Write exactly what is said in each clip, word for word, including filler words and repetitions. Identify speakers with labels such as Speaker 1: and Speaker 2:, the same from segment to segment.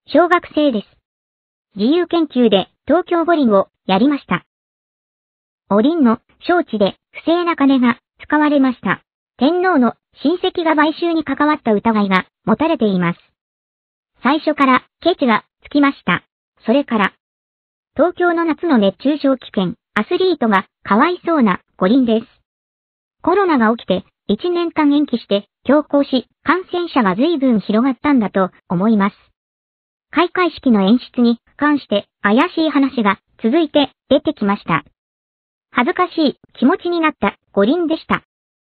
Speaker 1: 小学生です。自由研究で東京五輪をやりました。おりんの招致で不正な金が使われました。天皇の親戚が買収に関わった疑いが持たれています。最初からケチがつきました。それから、東京の夏の熱中症危険、アスリートがかわいそうな五輪です。コロナが起きていちねんかん延期して強行し、感染者が随分広がったんだと思います。開会式の演出に関して怪しい話が続いて出てきました。恥ずかしい気持ちになった五輪でした。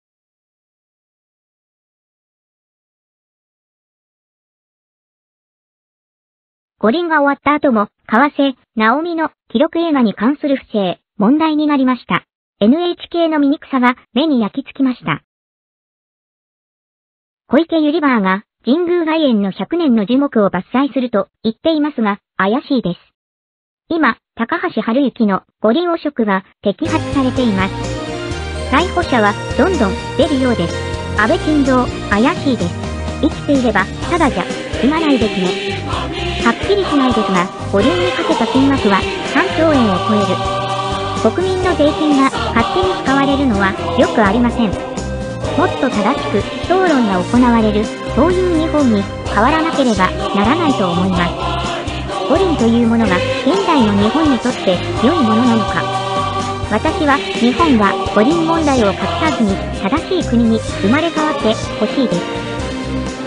Speaker 1: 五輪が終わった後も、河瀬直美の記録映画に関する不正、問題になりました。エヌエイチケー の醜さが目に焼き付きました。小池百合バーが神宮外苑のひゃくねんの樹木を伐採すると言っていますが、怪しいです。今、高橋治之の五輪汚職が摘発されています。逮捕者はどんどん出るようです。安倍晋三、怪しいです。生きていれば、ただじゃ、済まないですね。はっきりしないですが、五輪にかけた金額はさんちょうえんを超える。国民の税金が勝手に使われるのはよくありません。もっと正しく討論が行われる、そういう日本に変わらなければならないと思います。五輪というものが現代の日本にとって良いものなのか。私は日本が五輪問題を隠さずに正しい国に生まれ変わってほしいです。